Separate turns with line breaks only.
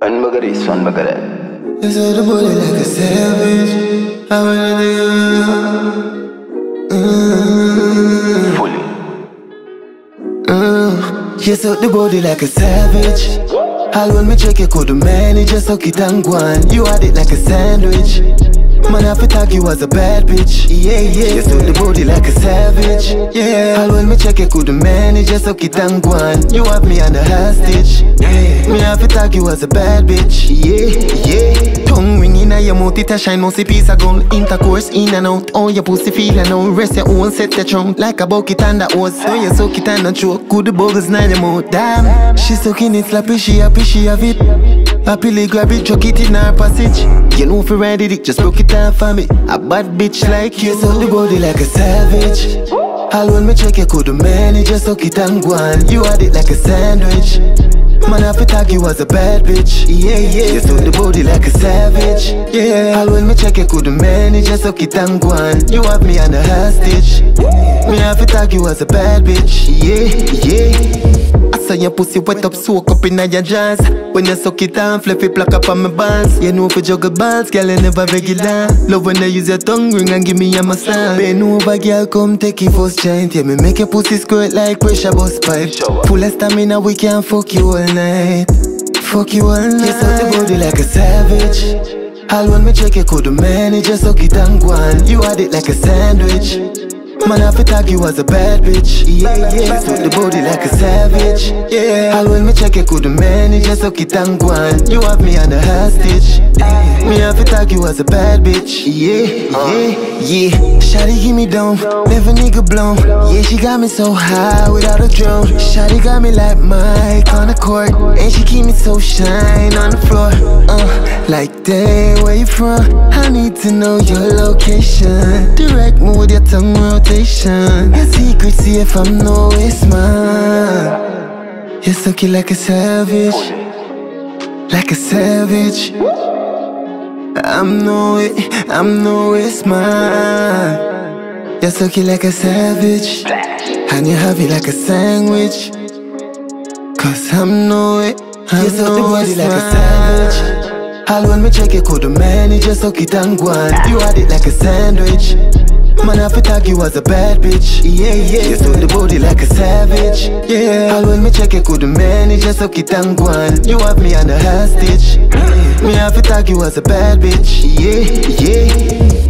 One bugger this, one bugger that.
You said the body like a savage. I wanna do
Fully.
You said the body like a savage. All when me check you could manage, just suck it and go on. You had it like a sandwich. Man, I fi tag you as a bad bitch. Yeah, yeah. You said the body like a savage. Yeah. All when me check you could manage, just suck it and go on. You have me on a hostage. Yeah. Me I fi tag you as a bad bitch. Yeah, yeah. Tongue ring inna your mouth, it a shine, must piece of gold. Intercourse in and out, all your pussy feel and out. Rest your own, set the trunk like a bucket and that was. So you suck it and a choke, good the bubbles in your mouth. Damn, she sucking it slappy, she happy, she have it. Happily grab it, chuck it in her passage. You know if you ride it, just broke it down for me. A bad bitch like you, suck the body like a savage. All when me check you could manage, just suck it and go on. You had it like a sandwich. Man, I fi tag you as a bad bitch. Yeah, yeah. You suck the body like a savage. Yeah. All when me check you could manage, just suck it and go on. You have me on a hostage. Me I fi tag you as a bad bitch. Yeah, yeah. I saw your pussy wet up, soak up in your jaws. When you suck it and flip it, pluck up on my balls. You know if you juggle balls, girl, you never regular. Love when you use your tongue ring and give me a massage. Bend over, girl, come take it first giant. Yeah, me make your pussy squirt like pressure bus pipe. Full of stamina, we can fuck you all night. Fuck you all night. You suck the body like a savage. All when me check you could manage, just suck it and go on. You had it like a sandwich. Man, I fi tag you as a bad bitch. Yeah, yeah. Suck the body like a savage. Yeah. All when me check you could manage, just suck it and go on. You have me on a hostage. Me I fi tag you as a bad bitch. Yeah, yeah, yeah. Shawty give me down, never nigga blown. Yeah, she got me so high without a drone. Shawty got me like Mike on the court, and she keep me so shine on the floor. Like damn, where you from? I need to know your location. Direct me with your tongue rotation. Your secret, see if I'm no waste man. You suck it like a savage, like a savage. I'm no waste man. You suck it like a savage, and you have it like a sandwich. Cause I'm no way, you suck the body like a savage. All when me check you could manage, just suck it and go on. You had it like a sandwich. Man, I fi tag you as a bad bitch. Yeah, yeah. You suck the body like a savage. Yeah. All when me check you could manage, just suck it and go on. You have me on a hostage. Me I fi tag you as a bad bitch. Yeah, yeah.